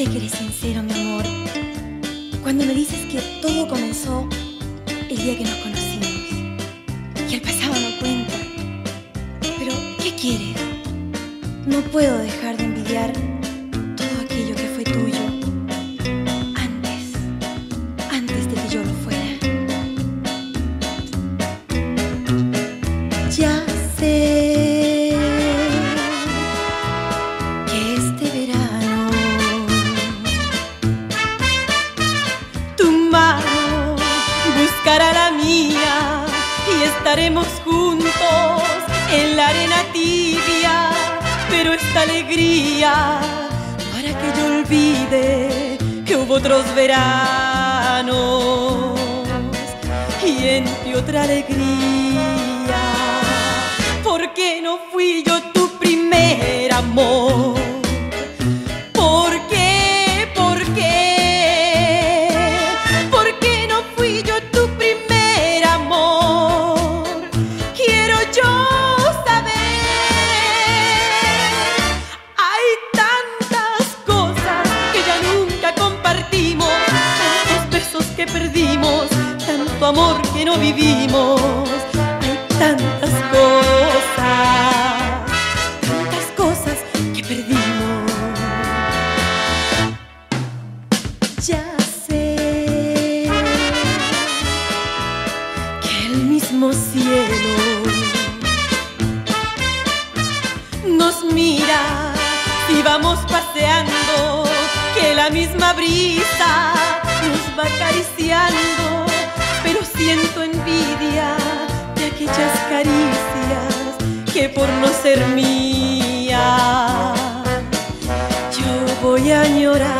que eres sincero, mi amor, cuando me dices que todo comenzó el día que nos conocimos y el pasado no cuenta. Pero, ¿qué quieres? No puedo dejar de envidiar todo aquello que fue tuyo antes de que yo lo fuera. Ya sé que este verano tu mano buscará la mía y estaremos juntos en la arena tibia. Pero esta alegría para que yo olvide que hubo otros veranos y entre otra alegría. ¿Por qué no fui yo tu primer amor? ¿Por qué? ¿Por qué? ¿Por qué no fui yo tu primer amor? Quiero yo saber. Hay tantas cosas que ya nunca compartimos, tantos besos que perdimos, tanto amor que no vivimos. Hay tantas cosas que perdimos. Ya sé que el mismo cielo nos mira y vamos paseando, que la misma brisa nos va acariciando, pero siento envidia de aquellas caricias que por no ser mía yo voy añorando.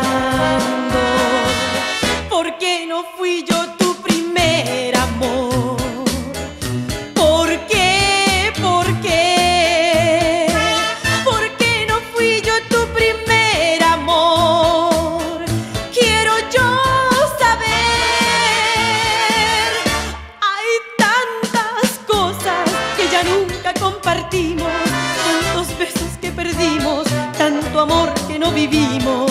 ¿Por qué no fui yo tu primer amor? ¿Por qué? ¿Por qué? ¿Por qué no fui yo tu primer amor? Quiero yo saber. Hay tantas cosas que ya nunca compartimos, tantos besos que perdimos, tanto amor que no vivimos.